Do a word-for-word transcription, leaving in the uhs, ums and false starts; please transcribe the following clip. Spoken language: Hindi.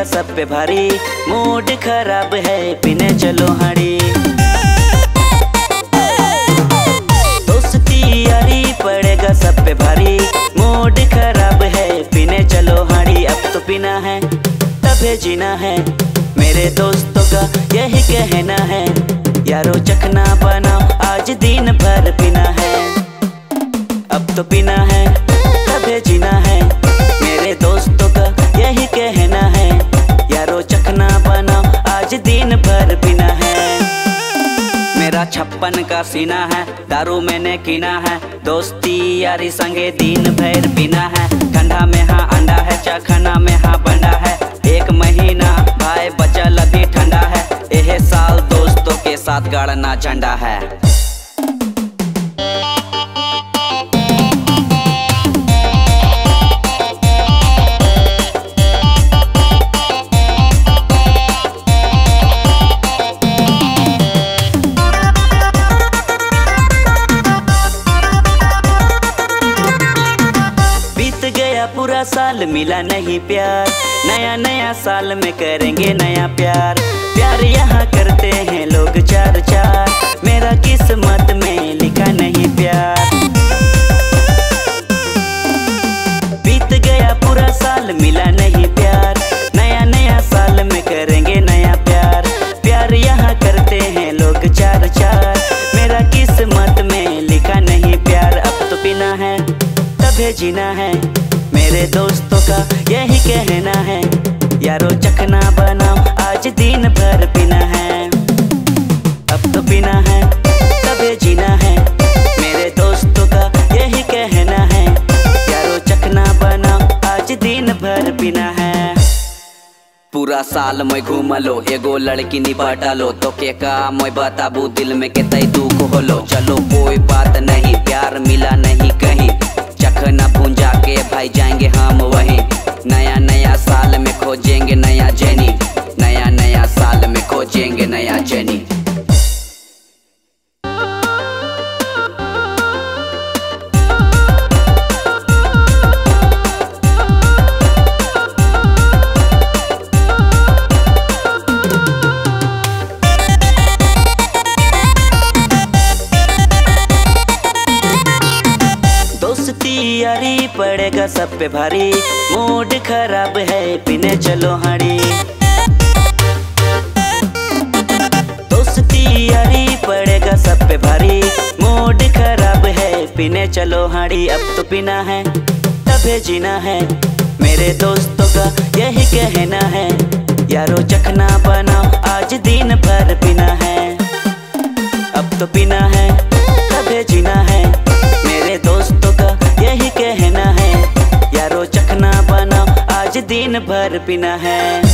सब पे भारी, मूड खराब है पीने चलो हाड़ी। दोस्ती यारी पड़ेगा सब पे भारी, मूड खराब है पीने चलो हाड़ी। अब तो पीना है तबे जीना है, मेरे दोस्तों का यही कहना है। यारो चखना बनाओ आज दिन भर पीना है। अब तो पीना है तबे जीना है, मेरे दोस्तों का यही कहना है। यारो चखना बनाओ आज दिन भर पीना है। मेरा छप्पन का सीना है, दारू मैंने कीना है। दोस्ती यारी संगे दिन भर पीना है। ठंडा में हाँ अंडा है, चखना में हाँ बंडा है। एक महीना भाई बचल अभी ठंडा है, यह साल दोस्तों के साथ गाड़ना झंडा है। पूरा साल मिला नहीं प्यार, नया नया साल में करेंगे नया प्यार। प्यार यहाँ करते हैं लोग चार चार, मेरा किस्मत में लिखा नहीं प्यार। बीत गया पूरा साल मिला नहीं प्यार, नया नया साल में करेंगे नया प्यार। प्यार यहाँ करते हैं लोग चार चार, मेरा किस्मत में लिखा नहीं प्यार। अब तो पीना है तबे जीना है, मेरे दोस्तों का यही कहना है। यारो चखना बनाओ आज दिन भर पीना है। अब तो पीना है तबे जीना है, मेरे दोस्तों का यही कहना है। यारो चखना बनाओ आज दिन भर पीना है। पूरा साल मैं घूमलो, एगो लड़की निपटा लो, तो के का मैं बताबू दिल में के तई दुख होलो। चलो कोई बात नहीं, प्यार मिला नहीं कहीं, चखना भूंजा के भाई जाएंगे हम वहीं। नया नया साल में खोजेंगे नया जेनी, नया नया साल में खोजेंगे नया जेनी। यारी पड़ेगा सब पे भारी, मूड खराब है पीने चलो हाड़ी। दोस्ती यारी पड़ेगा सब पे भारी, मूड खराब है पीने चलो हाड़ी। अब तो पीना है तबे जीना है, मेरे दोस्तों का यही कहना है। यारो चखना बनाओ आज दिन भर पीना है। अब तो पीना है तबे जीना है, मेरे दोस्तों का यही कहना है। यारो चखना बनाओ आज दिन भर पीना है।